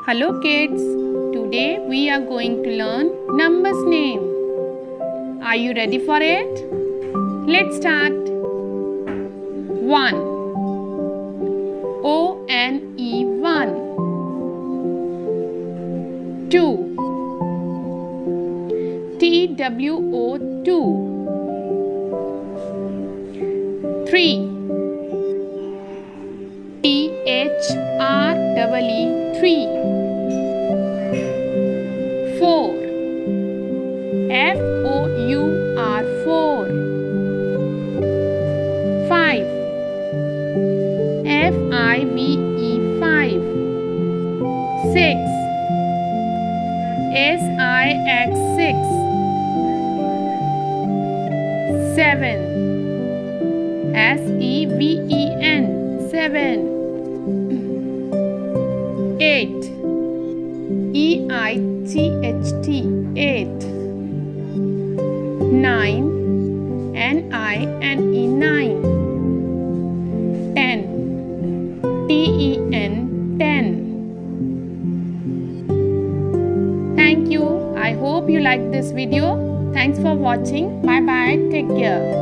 Hello kids, today we are going to learn numbers name. Are you ready for it? Let's start. 1 O-N-E 1. 2 T-W-O 2. 3 T-H-R-E-E 3. 4 F-O-U-R 4. 5 F-I-V-E 5. 6 S-I-X 6. 7 S-E-V-E-N 7. 8 E-I-G-H-T 8. 9 N-I-N-E 9. 10 T-E-N 10. Thank you. I hope you liked this video. Thanks for watching. Bye bye. Take care.